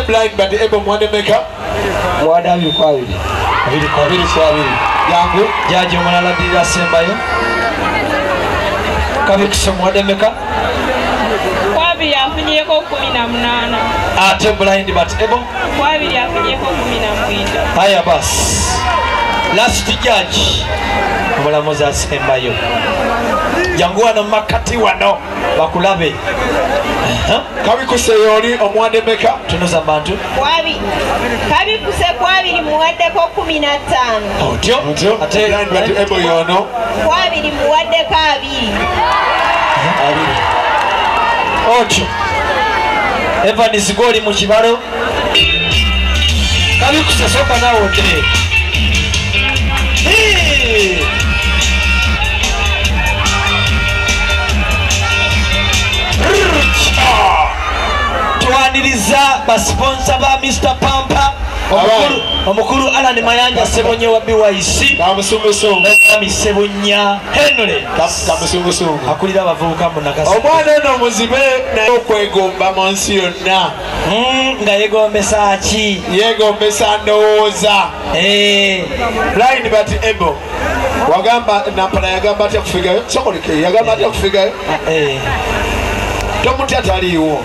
blind but able mwade meka mwada abiri kwa abiri yangu jaji omulala dira sembayo kabiri kusomwade meka kwabiri afunyeko 18 ate blind but able kwabiri afunyeko 19 haya basi last judge omulamuzi asembayo jangu wano makati wano bakulabe kabikuse yoli omwade meka tunuza bantu kabikuse kwabiri muwaddeko 15 otyo ate blind but able yono kwabiri muwaddeko 2 otyo Evans goli mu kibalo kabikuse soka nawo otere twaniriza basponsa ba Mr. Pampa omukuru Alan Mayanja Sebonye wa BYC Mwami Sebonya Henry akulira abavubuka mu nakasi omwana eno muzibe naye okwegomba mu nsi yonna nga yegombesa ki yegombesa ndowooza blind but able wagamba nampala yagamba atya kufigayo sokoleke yagamba atya kufigayo tomutya taliiwo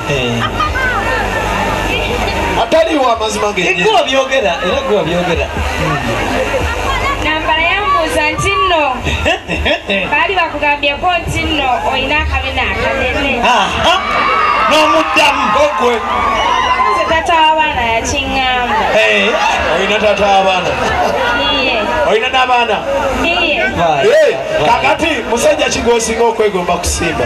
ataliiwo amazima gwa byogera era gwa byogera nampala yambuuza nti nno baali bakugambyeko nti nno olina akabina akanene n'omuddamu ogwe nze tata w'abaana yakiŋŋamba olina tata w'abaana olina n'abaana kakati musajja kigosinga okwegomba kusimba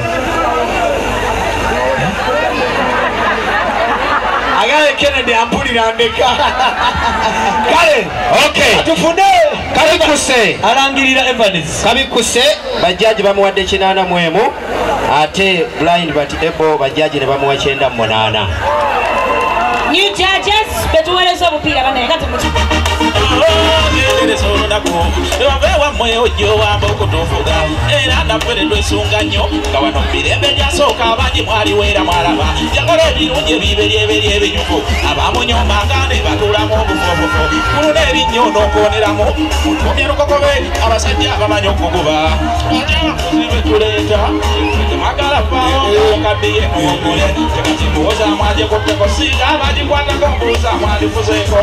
agaye Kennedy ampulira ndeka kale atufune kabikuse alangirira Evans kabikuse bajaji bamuwadde 81 ate blind but able bajaji ne bamuwa 98 new judges betuweereza obupiira banaye kati muki ewavewa mwe ojo wamba okutufuga era naperedwa esunga nnyo nga wano mirembe gyasooka abangi mwaliweera mwalaba yakola ebirungi ebiberyeberi ebinyuvu abamunyombanga ne batulamu obufobufo kuluna erinnyo n'okuwoneramu mutumye lukokobe abasajja abamanyi okuguba abakuzi betuleeta temagala pao okaddiye nomugule tekatimuwozaamu ajekutteko singa abagikwatako mbuuzaamu alifuzeeko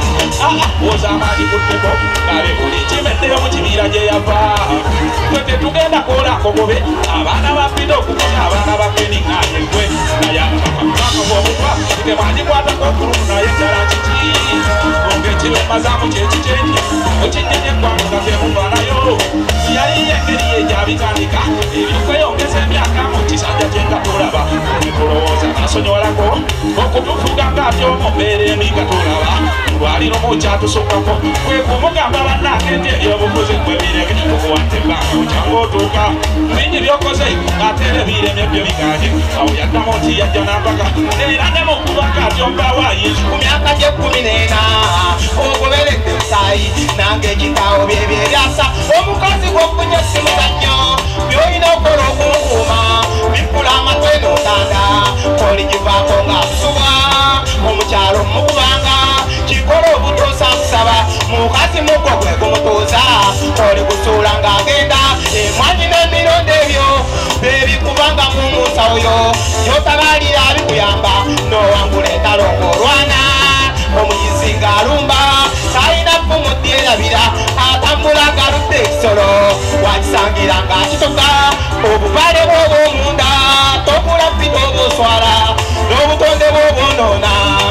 woozaamu agikutteko kabe buli kimeddeyo mu kibiira gye yava twe tetugenda kwolankogobe abaana bampita okukuza abaana bakeningaanyegwe naye akamakakabobutwa temwagikwatako okulumu naye ddala kiki ng'ekibemazaamu kyekikyenye okinyenye eggwanga nga temuvaanayo yali y'engeri yegyabitandika ebyokweyongeza emyaka mu kisajja kye nga tulaba kulowooza nasonyolako okutufuga nga byomu mbeera embi nga tulaba lwaliro mu kyatusukako kwe kumugamba bannakende ebyobufuzi kwebireke okuwatta ebbanga okyanga otuuka bingi byokoze ng'ateera ebiremye byo biganye awo yaddamu nti yajja n'ampaka era ne mu kubanga atyombawaayinzu ku myaka gye 14 ogoberedde musaayi nange ekitaawo byebyeryasa omukazi gw'ofunye simuzannyo byolina okola okunkuuma bikkula amatwe n'otanda oligivaako ng'akusuba omukyalo mukubanga kikola obutuusa kusaba mukazi mugwo gwe gumutuuza oli kusuula ng'agenda emwanyi n'emirondo ebyo bebikubanga mu musawo yo yotabalira abikuyamba n'owangula entalo ng'olwana omuyizi ng'alumba talina ffumu dyerabira atambula galudde ekisolo wakisangira ng'akitoka obubale bw'obwomunda togula ffita obuswala n'obutonde bw'obwonoona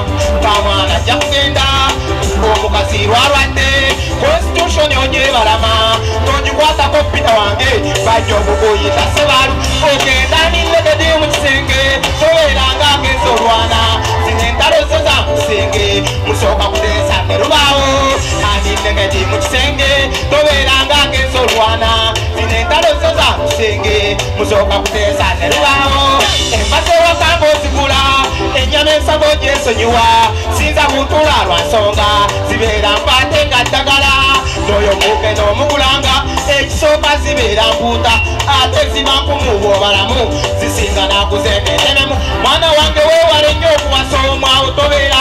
kamwana ajja kugenda omukazi lwalwadde constitution ogyebalama togikwatako ppita wange bajja okukuyita sebalu ogenda ninegedi mu kisenge tobeeranga agenza olwana zino entalo zo za musenge musooka kuteesa ne lubaawo aninegedi mu kisenge tobeeranga agenza olwana zino entalo zo za musenge musooka kuteesa ne lubaawo embase wakamba ozigula ennyama ensabo gyesonyiwa sinza kuntula lwa nsonga zibeera mpaate nga ddagala n'oyo muuke n'omugulanga ekisooka zibeera mpuuta ate ziba nkumuuba obalamu zisinga nakuzendetenemu mwana wange weewale nnyo okuwasa omwawo tobeera musajja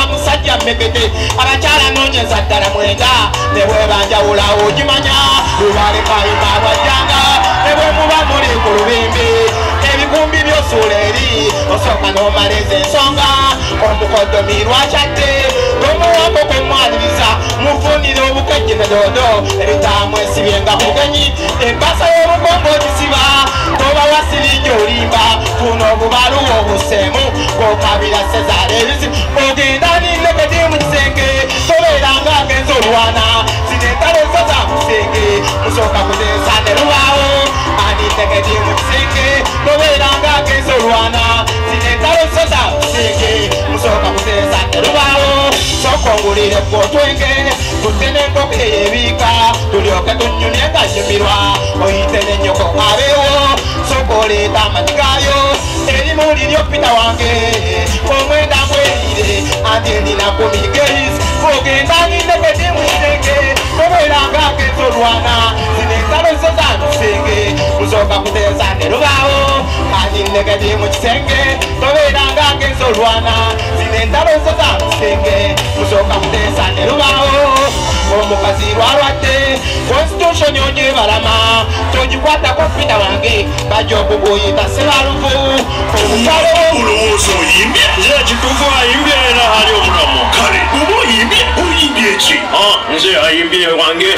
bajja mmekete abakyala noonyeza ddala mwenda ne bwebanjawula ogimanya lubalekayima bwajjanga ne bwe muba muli ku lubimbi ebikumbi byosuula eri osooka n'omaleza ensonga omukodomi lwakyadde omuwambo kumwaniriza mufunire obukejje ne doodo ebitaamu esibyenga mugenyi empasa y'obukongo ogisiba toba wasirijja olimba funa obubaluwa obuseemu kokabira sezaala ebisi ogenda ninekedi mu kisenge tobeeranga agenza olwana zino entalo zo za musenge musooka kuzeesa ne lubaawo aninekedi mu kisenge tobeeranga agenza olwana zino entalo zo za musenge musooka kuzeesa ne lubaawo sokongulire kwotwenge tutene enkoko eyebiika tulyoke tunyumye nga nyumirwa oyite nenyoko abeewo sokoleeta amati gaayo erimuli lyopita wange omwenda mweyire andi erina kumigeis ogenda ninekedi musenge tobeeranga agenza olwana zino entalo zo za musenge musooka kuteesa ne lubaawo andi nekedi mu kisenge tobeeranga agenza olwana zino entalo zo za musenge musooka kuteesa ne lubaawo omukazi lwalwadde constitution onyebalama togikwatako pita wange bajja okuguyita sebaluvu omukale olowooza oyimbye nze kituufu ayimbye era ali omulamu kale oba oyimbye oyimbye ki nze ayimbye wange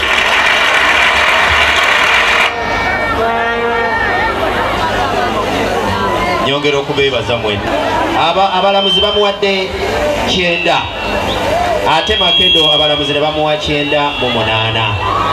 nyongera okubeebaza mwena abalamuzi bamuwadde 9 ate Makedo abalamuzi ne bamuwa 9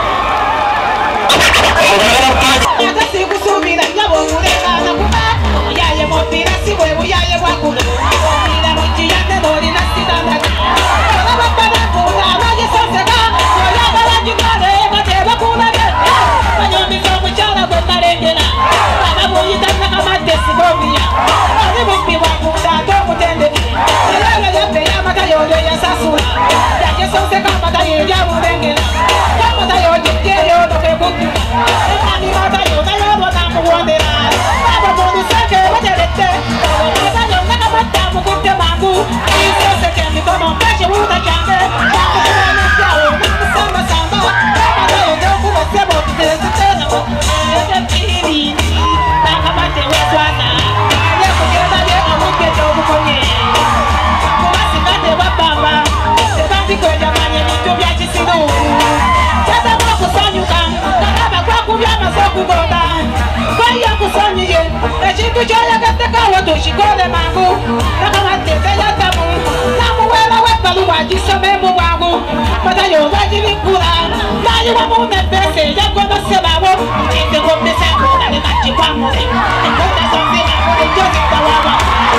Sikusubira nyabo mulekana kuba yaye mopira siwe buyaye bwakuno mopira mujiyande dori na sidana ora bakana kuda baje soseka oya baraji kare mate bakuna de banyomi so muchala go karengena bana buyita na kamate sibobia ari bumbi wakuda to mutende lele yote ya mata yodo ya sasura yaje soseka mata yodo ya murengena mata yodo ke yodo ke buku ani mata yodo ya mata muondera baba bodu sake bajerete mata yodo na mata mukutte mangu soseka mi kono peche uta chande na jao samba samba mata yodo ku sebo kitese tena ete piri na kamate wetwana ya kugenda ye amuke to bukonye kumasi kate babamba sebandi ko jamanye bitu bya kisindo tata kwa kusanyuka kaba kwa kubya masoku boda kwa ya kusanyiye ekintu kyoya gateka wato shikole mangu nakamate teya tamu namuwela wepalu wakisome mu bwangu mata yo wajibikula nayi wa mumepese yakono sebawo ite kombesa kuna ne machikwamu ekota sonze na kule jozi tawawa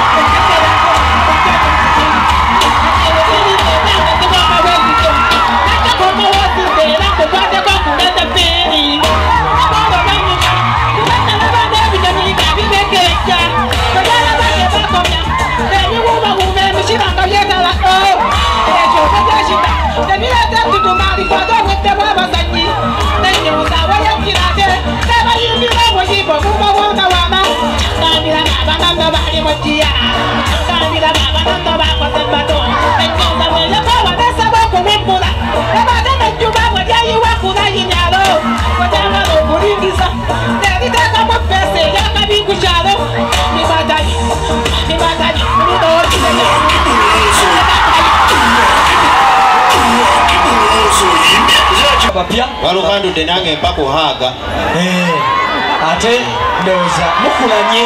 walukandudde nange mpaka ohaaga ate ndowooza mukulanye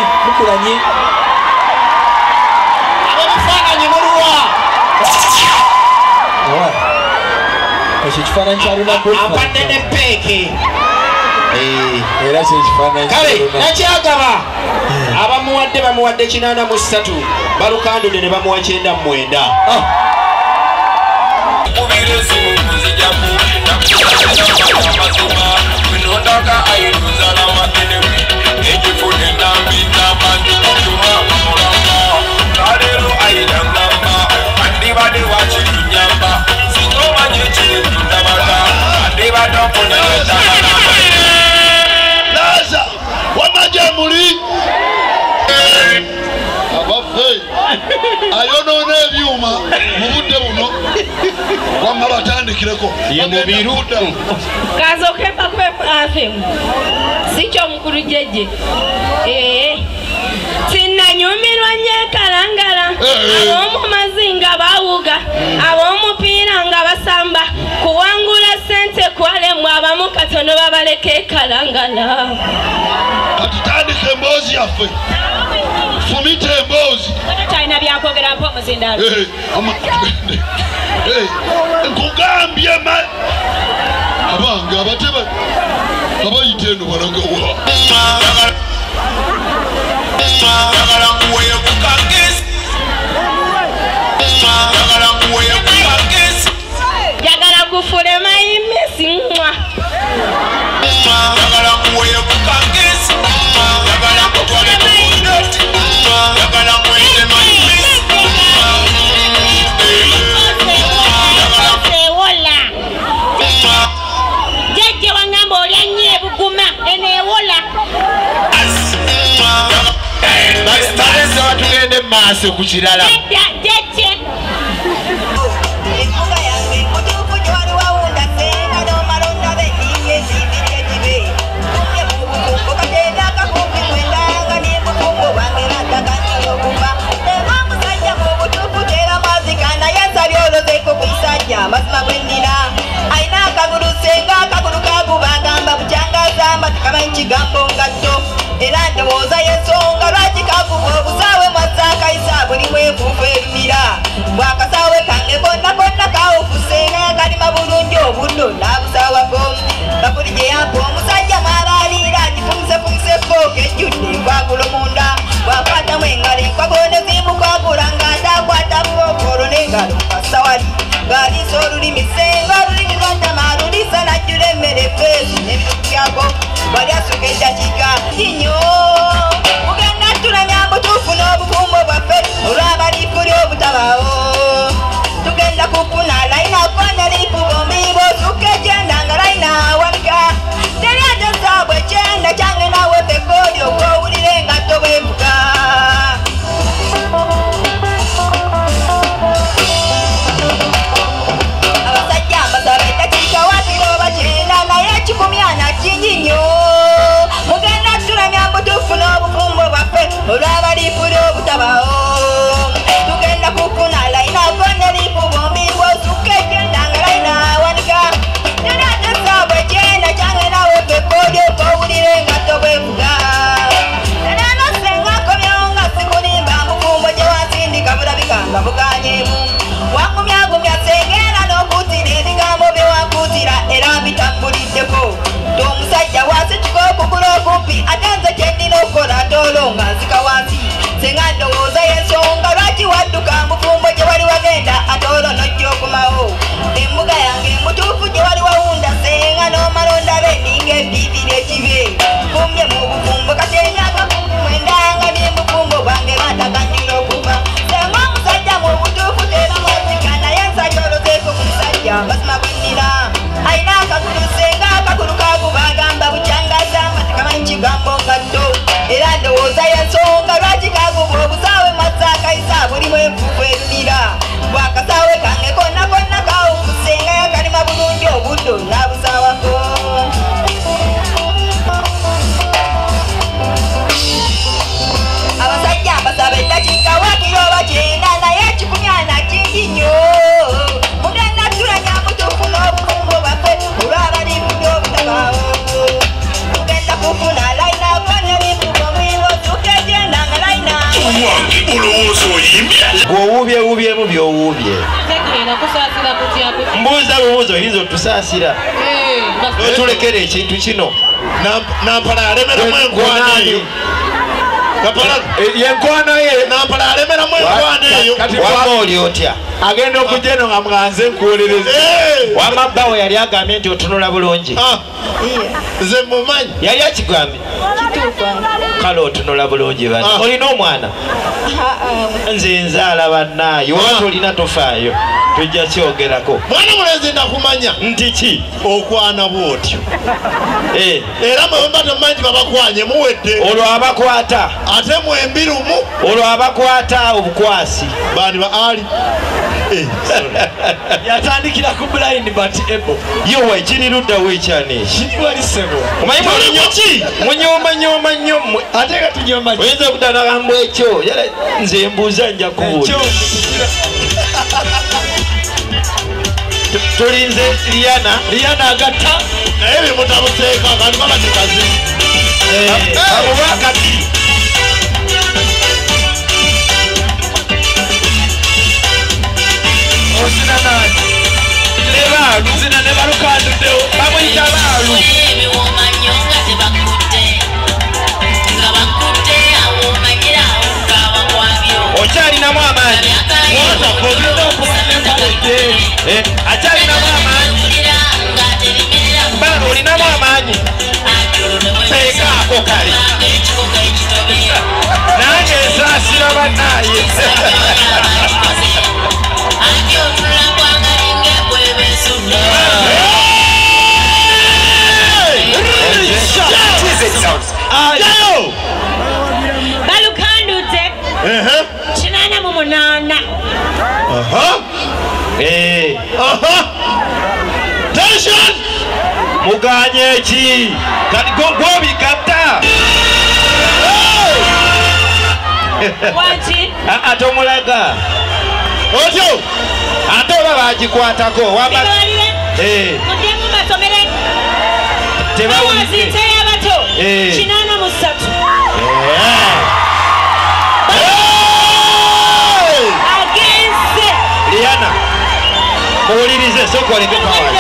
abebifaananyi muluwa ekyo kifaananyi kyalunaku ampadde ne peeki era kyekifaananyi kale nakyagaba abamuwadde 83 balukandudde ne bamuwa 99 ayonona ebyuma mu budde buno kuno wamma batandikireko ye mubiru kazoke pakwe afemu sicho mukuru jeje sinanyumirwa nyekalangala abomu mazinga bawuga abomupira nga basamba kuwangula sente kwalemwa abamu katono babaleke kalangala katutandike emboozi yaffe fumite emboozi talina byakwogera mpa omuzindalo nkugambye abange abateba abayite eno balagawa jagala kufule mayimisi mwa jeje wangamba olya nye buguma enewola balesa batugende mu maaso ku kirala jeje mazima gwendina aina akagulu senga akagulu kagubagamba bukyangazamba tikamanyi kigambo ngatto era ndowooza yensonga lwaki kakuba obusawe mwazakaisa buli bwefuufu erumira bwakasawe kange konna konna kawufusenga kalima bulungi obuddo nabusawako bakuli gye yampa omusajja mwabaliira gifumisefumise fooka ejjudde enkwagula munda bwakwatamu engalo enkwagolo nezimukwagula ng'atakwata fookolo n'engalo kasawali Galiso olulimi senga olulimi lwatama lulisa najjula emmere feesi n'ebintu byako wali asuka eddakiika kinyo mugenda tulamya butuufu n'obufumbo bwaffe olw'abaliifu ly'obutabaawo tugenda kufuna layina kona liifu bombi bw'osukka ekyenda nga layina awanika teri ate saabwe ekyenda kyange naawe fekkooli okwowulira engatto bwevuga mugenda tulamya butuufu n'obufumbo bwaffe olw'abaliifu ly'obutabaawo tugenda kufuna layina kona liifu bombi bw'osukka ekyenda nga layina awanika teri ate saabwe ekyenda kyange naawe fekkooli okwowulira engatto bwevuga era senga nkomyewo nga sikulimba mufumbo gye wansindika bulabika nga buganyeemu wangumyagumya sengeera n'okuutira ebigambo bye wakuutira era mbitambuliddeko omusajja wasituka okugula okumpi ate nze kyendina okukola atoolo nga nzika wansi senga ndowooza yensonga lwaki wadduka mufumbo gye wali wagenda atoolo nojja okumawo embuga yange mutuufu gye wali wawunda senga n'omala ondaba eninga ebiibiri ekibe kumye mu bufumbo kati emyaka mwendanga byembufumbo bwange batakanjula okuva senga omusajja mu butuufu tebamwazika naye nsajja olozeeko ku musajja mazima gwennira ayina akagulu senga akagulu kagubagamba bukyangazamba tikamanyi kigambo ngatto era ndowooza yensonga lwaki kaguba obusaawe mazakayisa bulimu enfuufu erumira bwakasaawe kange konna konna kawukusenga yakalima bulungi obuddo nabusawako abasajja mbasaba eddakiika wakiro oba kyenda naye ekikumi ana kingi nnyo mugenda tulanya mutuufu n'obufumbo bwaffe olw'abaliifu ly'obutabaawo mugenda kufuna layina konyaliifu bomwibo tuka egyenda nga layina wange olowooza oyimbye bw'owuubyewuubyemu by'owuubye mbuuza bubuuza oyinza otusaasira notulekera ekintu kino nampala alemeramu enkwana eyo yenkwana ye nampala alemeramu enkwana eyo wama oli otya agenda okujja eno nga mwanze nkuwolereza wamabbawo yali agambye nti otunula bulungi nze mumanyi yali akigambye kale otunula bulungi bani olina omwana nze nzaala bannaayo oba tolina tofaayo tujja kyogerako mwana mulenzi nakumanya nti ki okwana bwotyo era mwemba temumanyi babakwanye muwedde olwo abakwata ate mwembirumu olwo abakwata obukwasi bani ba ali yatandikira ku blind but able yowe kiri ludda wekyane kiri wali sebo omanyi munyoma nnyo ate nga tunyoma oyinza okutanagambo ekyo nze mbuuza nja kubuuza tulinze Liana agatta naye bimutabuseeka kati babatikazi abubakati osina nani nebaalu zina ne balukanduddewo bamuyita baalu okyalinamu amaanyi akyalinamu amaanyi baalu olinamu amaanyi teekaako kale nange ensaasira bannaaye balukandute kinana mu munana tension muganye eki kati gwobigatta waki ate omulaga otyo ate oba bagikwatako bibalire mudyemu basomere tebawulire y'abato 83 agenze Liana muwulirize sokoleke kawaii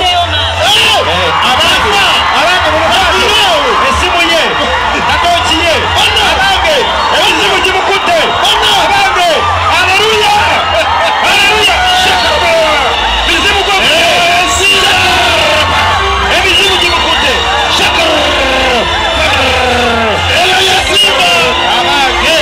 abange mumukwate esimu ye natoki ye abange ebizibu gimukutte abange aleluya aleluya bizibu ebizibu gimukutte abange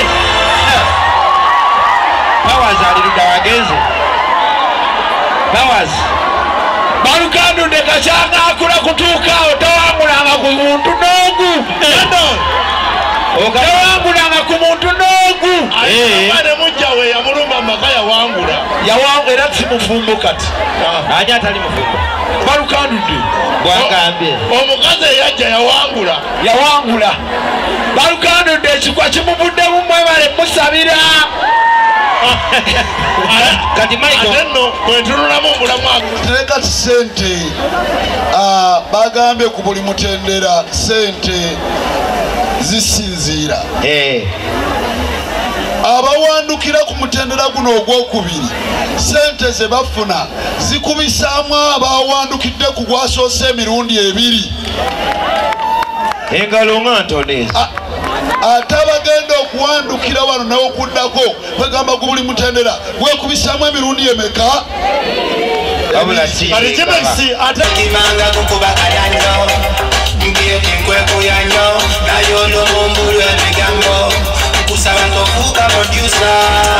bawazi alirudda wagenze bawazi balukandudde kakyanga akula kutuukaawo towangulanga ku muntu n'ogu towangulanga ku muntu n'ogu ne mujja we yamulumba maka yawangula era simufumbo kati ani atali mufumbo balukandudde bwagambye omukazi eyajja yawangula balukandudde ekikwa kimuvuddemu mwebale musabira kati nno kwentunulamu obulamu tereka ti sente bagambye ku buli mutendera sente zisinziira abawandukira ku mutendera guno ogwokubiri sente ze bafuna zikubisaamu abawandukidde ku gwasoose emirundi ebiri engalo nga ntoneezi ate abagenda okuwandukira wano n'okuddako bagamba ku buli mutendera gwekubisaamu emirundi emeka kimanga kukubakayanyo nkwekuyanyo nayo n'obumbulu ebigambo kusaba tofuuka produsa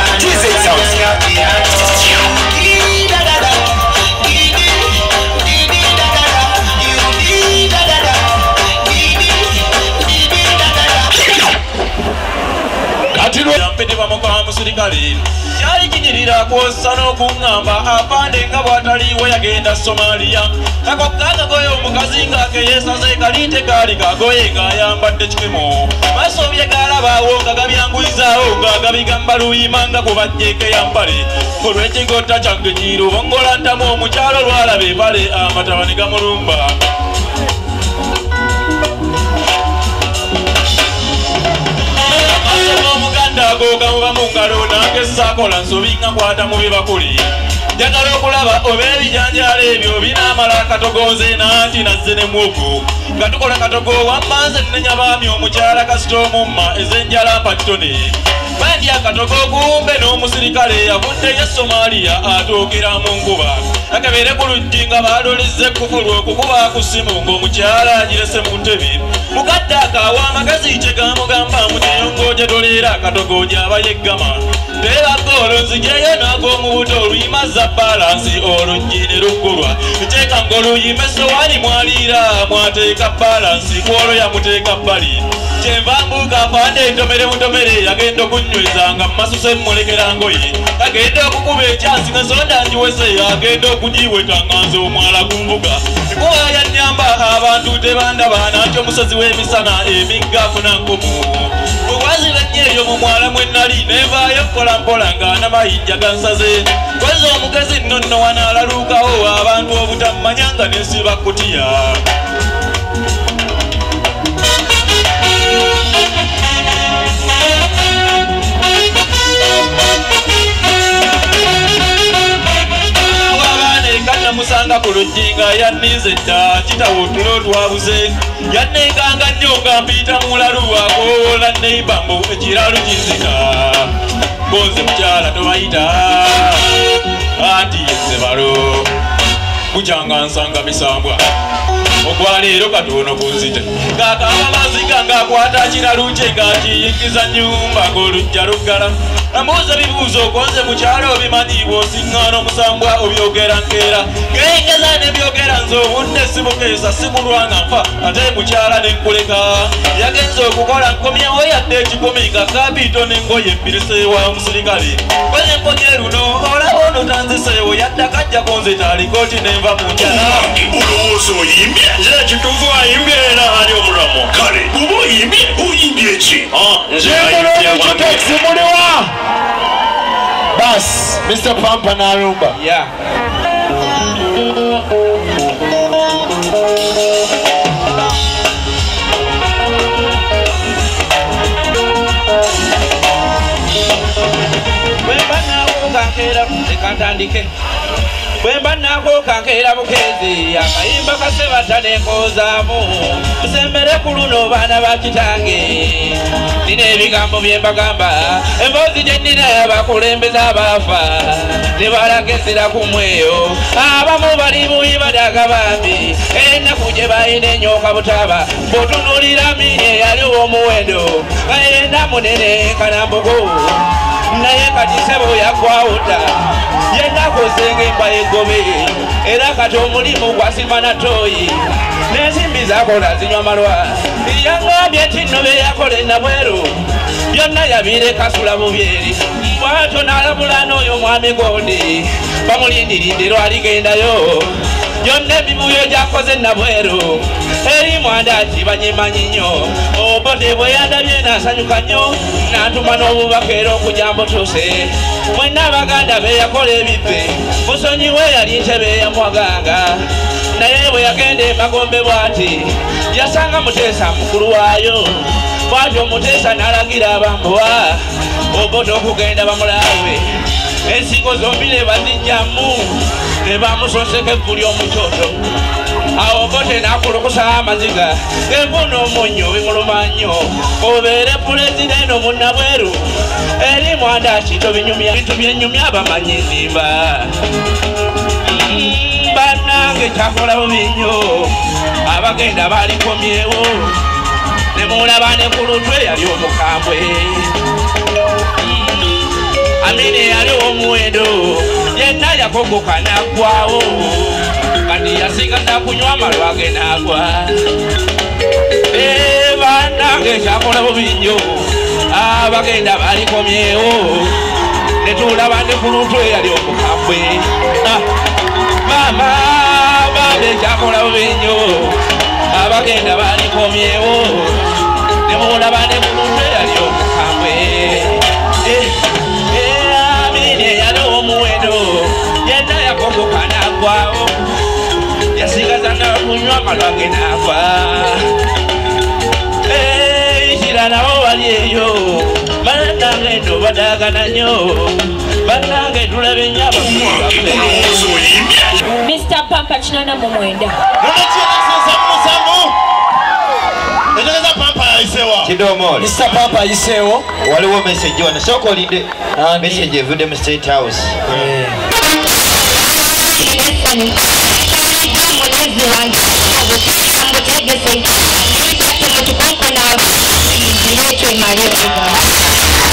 yampete bamugwa musirikale kyali kinyirira kwosa n'okuŋŋamba apande nga bw'ataliiwe yagenda Somalia kakokanga goye omukazi ng'akeyesaze kalite kaali kagoye ng'ayambadde kikemo maaso bye galabaawo nga gabyanguyizaawo nga gabigamba luyima nga kubajjeeko eyambale olw'ekigota kyange kirubongola ntamu omukyalo lwalaba empale amataba ne gamulumba ago gamuba mu ngalo nange saakola nsobi nga nkwata mu bibakuli njagala okulaba oba ebijanjalo ebyo binaamala katogonze nanti nazze ne mwogo nga tukola katogo wammanze nnenya baami omukyala kasita omumma ez'enjala mpatitone bandi akatogo kumbe n'omusirikale avuddeyo Somalia atuukira mu nkuba akabeere ku luggi nga baadolize ekkufulu okukuba ku ssimu ng'omukyala agirese mu ntebe mukadde akaawa amagezi kye gamugamba muteyongo gye toleera akatogo gy'aba yeggama Teba golo nzigeyo nago mu buto luyimaza balansi olugine lukulwa teka ngolo yimeso wali mwalira mwateeka balansi kwolo yamuteeka bali kyemvambuka pande ntomere mutomere yagenda okunywezanga masuse mmulekera ngoye agenda okukuba ekyansi nesonda njiwese agenda okugiwetanganza omwala ku mbuga kuba yanyamba abantu tebandabana nti omusozi w'emisana emiggafu nankomu obwazira nnyo eyo mu mwala mwe nali nevaayo kola mpola nga namayinja gansaze kweza omugezi nnono wanaalaluukawo abantu obutammanyanga nensiba kutiya musanga ku lujjinga yannize dda kitawo otulo twabuze yannekanga nnyo nga mpita mulalu akoola neibambo ekiralu kinzika bonze mukyala tobayita anti yezebalo kukyanga nsanga misambwa okwaleero katono kunzite ng'akaaba maziga ng'akwata kiralu kye ng'akiyingiza nnyumba ng'olujja luggala ambuuza bibuuzo okonze mukyalo obimanyi bw'osiŋŋaana omusambwa obyogera nkeera ng'engeza nebyogera nze obudde sibukeesa simulwanga nfa ate mukyala nenkuleka yagenza okukola nkomyewo yadde ekikumi nga kabiito n'engoye embiriseewa omusirikale kweze mponye luno olaba ono tanziseewo yadde akajjako nze taalikooti nenva mu njala olowooza oyimbye nze kituufu ayimbye era ali omulamu kale oba oyimbye oyimbye eki nze ayimbye Bas, Mr. Pampa Narumba. Yeah. Bwemba nako kankera bukezi akayimba kasebata nenkozaamu musembere ku luno baana bakitange nina ebigambo byembagamba emboozi gye nnina abakulembeza abaafa tebalagezera ku mweyo abamu bali buyi badaga bambi ennaku gye balina enyoka butaba bw'otunuulira mini eyali ow'omuwendo nga yena munene kanambogo naye kati sebo yaggwawuta yenakozenga emba egobe era kati omulimu gwasima na tooyi n'ensimbi zakola zinywa malwa yangambye nti nno beyakola enabweru byonna yabiire kasula bubyeri bwatyo n'alabula n'oyo mwami gondi bamulindiridde lwaligendayo yonna emibuyo gyakoze nabweru eri mwanda ati banyimanyi nnyo obote bwe yandabye n'asanyuka nnyo n'antuma n'obubaka era okujja mbutuuse mwenna abaganda beyakola ebibbe musonyiwe yali ntebe yamwaganga naye bwe yagenda emagombe bw'ati yasanga muteesa mukulu waayo bw'atyo muteesa n'alagira abambuwa obote okugenda bamulaawe ensigo zombi ne bazijjamu ne bamusoseka evvu ly'omukyoto awo bote n'akulukusa amaziga envu n'omunnyo bimuluma nnyo obeere pulezidenti omunnabweru eri mwanda kito bintu byennyumya abamanyi nnimba bannange kyakola bubi nnyo abagenda balikomyewo ne mulaba ne ku lutwe yali omukambwe amini yali omuwendo yenna yakogoka n'aggwawo kati yasigala kunywa amalwa ge n'agwa bannange kyakola bubi nnyo abagenda balikomyewo ne tulaba ne ku lutwe yali omukambwe mama babe kyakola bubi nnyo abagenda balikomyewo ne mulaba ne ku lutwe yali omukambwe amini yali omuwendo yenna yakogoka n'aggwawo yasigaza nakunywa amalwa ge n'afa ikira nabo bali eyo bannange ndo badagana nnyo bannange tulaba ennyaba Mr. Pampa kinona mu mwenda Kidomoli Mr. Pampa ayiseewo waliwo message wano sooka olinde message evudde mu State House Mario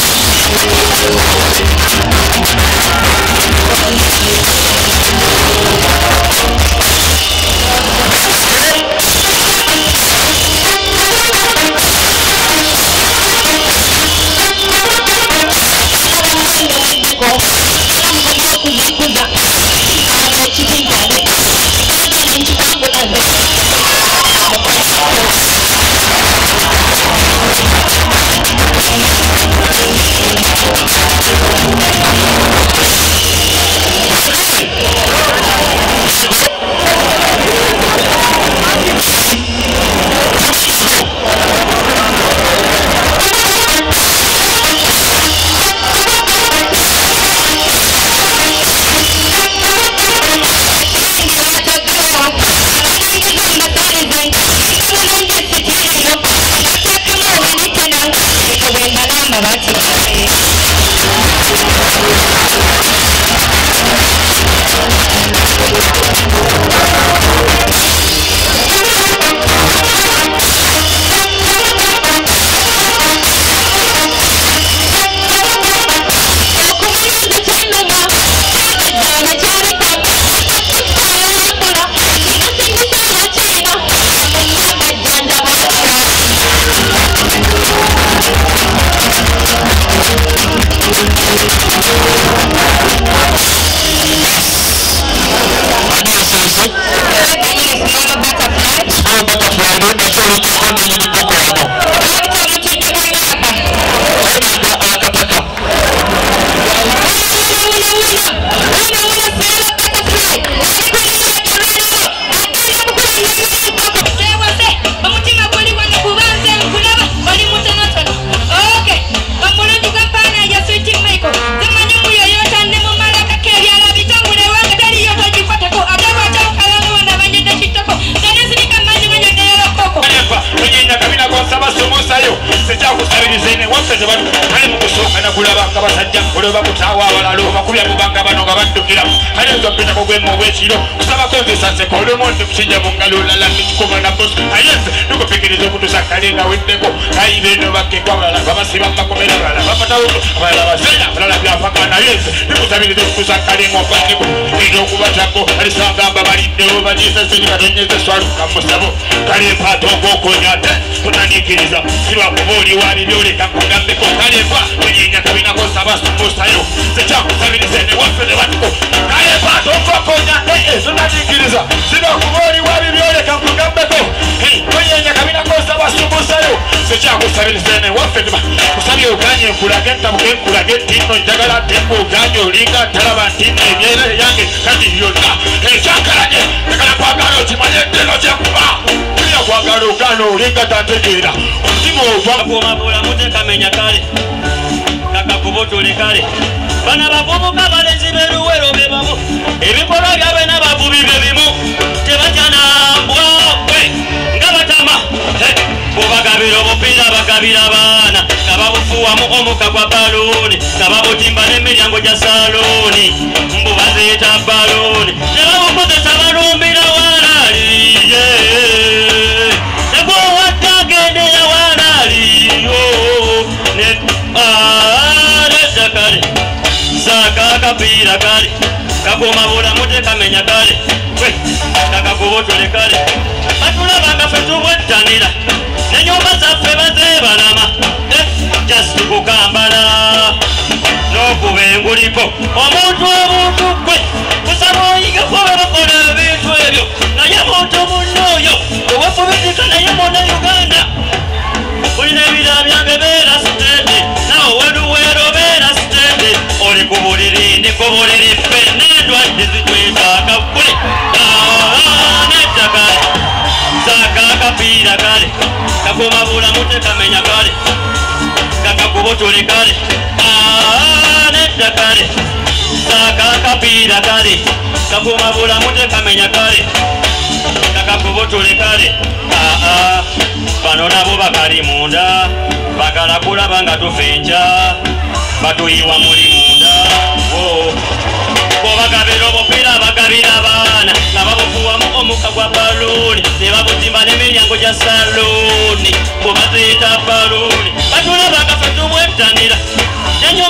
Saloni, Bobazeta Baloni, Batula Baka Fatu Wetanira, Daniel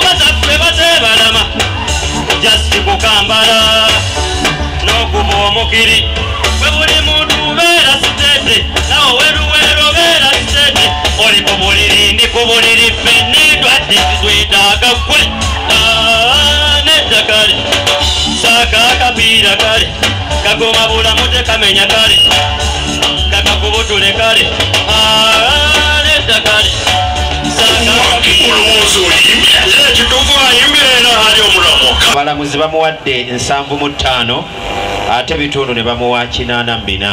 tebalama just kukambala n'okuba omukiri bwe buli muntu beera sitete nawe weruwero beera sitete oli ku buliri ndi ku buliri fenindwadde zitwetaaga ggwe nedda kale saaka akapiira kale kagoma bulamu tekamenya kale kakakubutule kale nedda kale abalamuzi bamuwadde 75 ate bitundu ne bamuwa 84.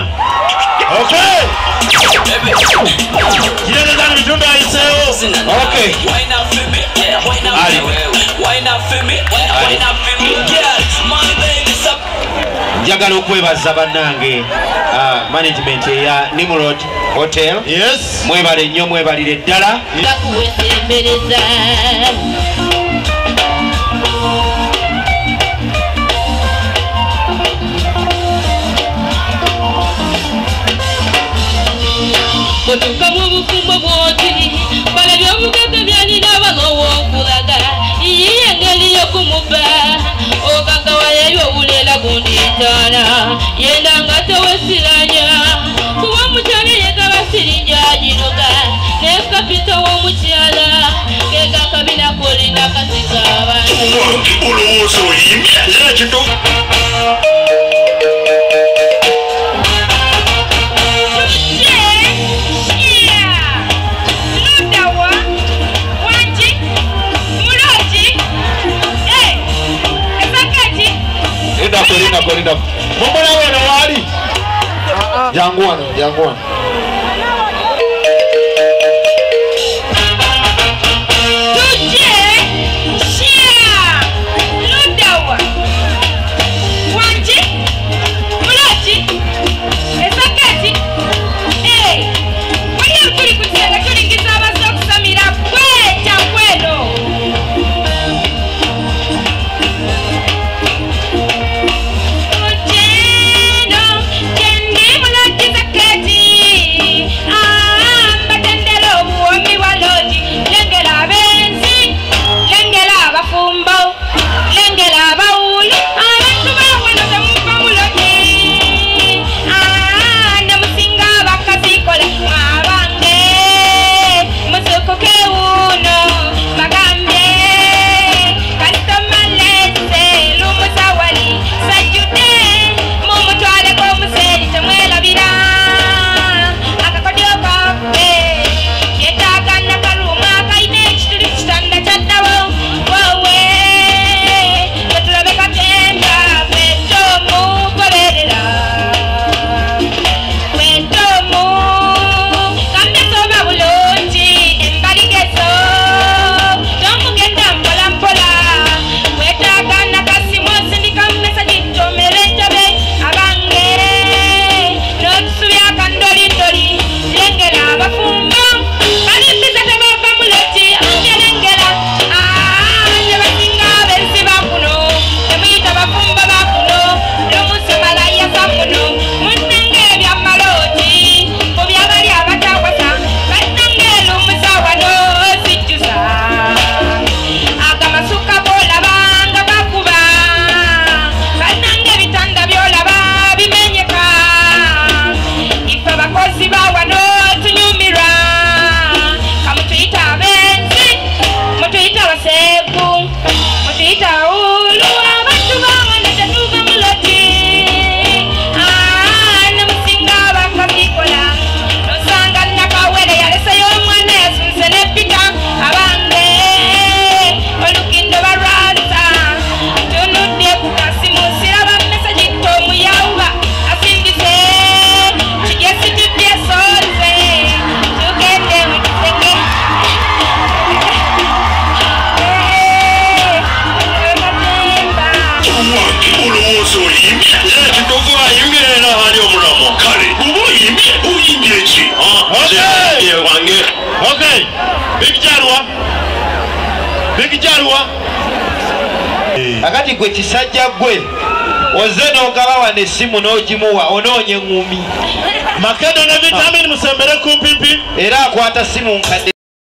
Njagala okwebaza bannange management eya Nimrod Hotel. Yes. Mwebale nnyo mwebalire ddala. Otuka mu bufumbo bwoti balabye obugagga byalina abalowo okulaga iye engeri y'okumuba ogagawayeyo obuleela gunditaana yenda nga tewesiranya kuba omukyala yegaba sirinja aginoga naye kapita w'omukyala kega akabina kolina kasika abantu olowooza oyimbye era kituufu. Kolinda mumula wena wali janguana akati gwe kisajja gwe oze n'ogabawa n'essimu n'ogimuwa onoonye ngumi makedo ne vitamini musembere kumpipi era akwata simu nkadde